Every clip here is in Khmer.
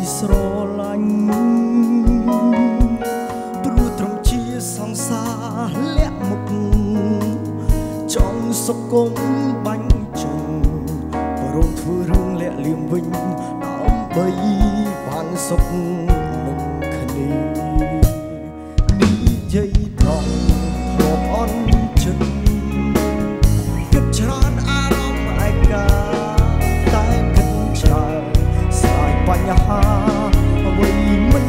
ស្រឡាញ់ព្រោះត្រឹមជាសង្សារលាក់មុខចង់សុគមបាញ់ចេញព្រមធ្វើរឿងលាក់លៀមវិញដើម្បីបានសុខនឹងគ្នានិយាយត្រង់ធ្លាប់អន់ចិត្តគិតច្រើនអារម្មណ៍ឯកាតែគិតច្រើនស្រាយបញ្ហាអ្វីមិន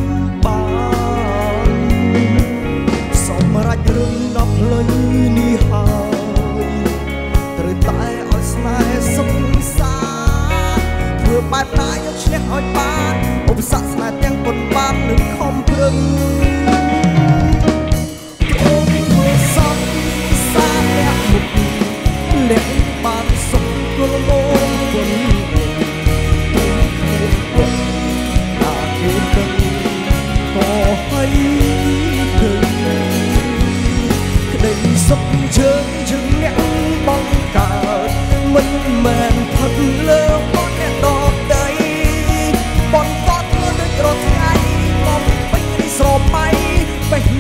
បានសម្រាប់រឿងដល់ផ្លូវនេះហើយត្រូវតែឲ្យស្នេហ៍សុខសាធ្វើបែបណាយកឈ្នះឲ្យបានឧបសគ្គស្នេហ៍ទាំងប៉ុនបាននឹងខំប្រឹងបានសុខគល់មកវិញតាគេដឹងក៏ហើយឃើញក្តីសុខយើងអ្នកបងកើតមិនមែនផុតលើបងអ្នកដដីបងតតធ្វើដូចរាល់ថ្ងៃមកពេញស្រមៃបេះ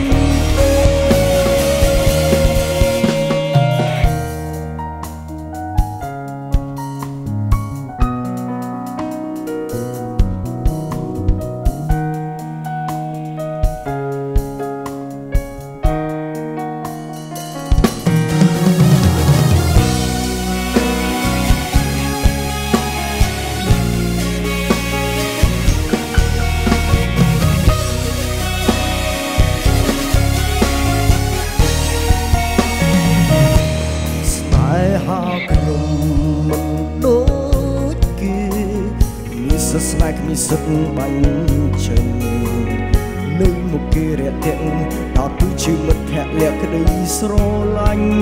ស្នេហ៍គ្មានសិទ្ធិបាញ់ចេញនៅមុខគេរាក់ទាក់ដល់ទូជាមិត្តភក្តិលាក់ក្តីស្រឡាញ់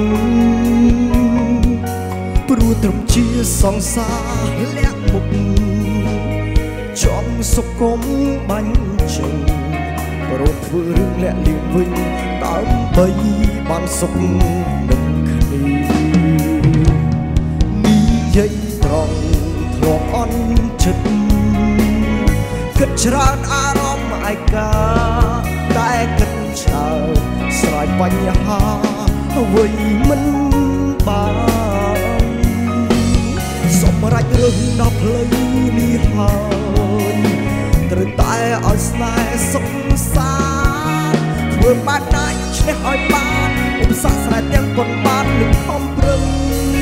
ព្រោះត្រឹមជាសង្សារលាក់មុខចង់សុគមបាញ់ចេញព្រោះធ្វើរឿងលាក់លៀងវិញដើម្បីបានសុខនឹងគ្នានិយាយត្រង់ធ្លាប់អន់ចិត្តគិតច្រើនអារម្មណ៍ឯកាតែគិតច្រើនស្រាយបញ្ហាអ្វីមិនបានសម្រាប់រឿងដល់ផ្លូវនេះហើយត្រូវតែឲ្យស្នេហ៍សុខសាធ្វើបែបណាឈ្នះឲ្យបានឧបសគ្គស្នេហ៍ទាំងប៉ុនបាននឹងខំប្រឹង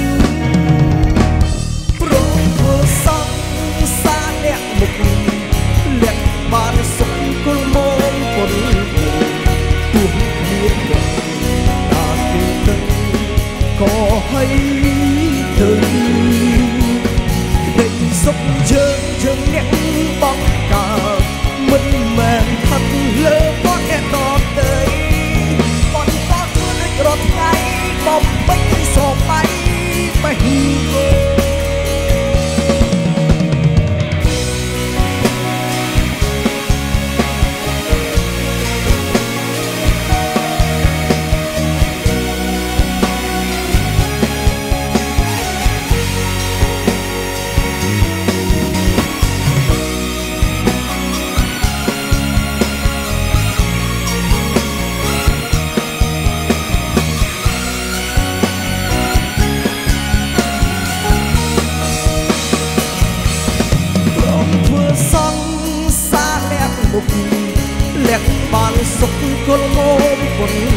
ព្រមធ្វើសង្សារអ្នកមុខលាក់បានសុខគល់មកប៉ុនទូគ្នាតាគេដឹងក៏ហើយទៅក្តីសុខយើងអ្នកបងកើតមិនមែនផុតលើបងអ្នកដទៃបងតើធ្វើដូចរាល់ថ្ងៃបំពេញស្រមៃបេះលាក់បានសុខគល់មកប៉ុន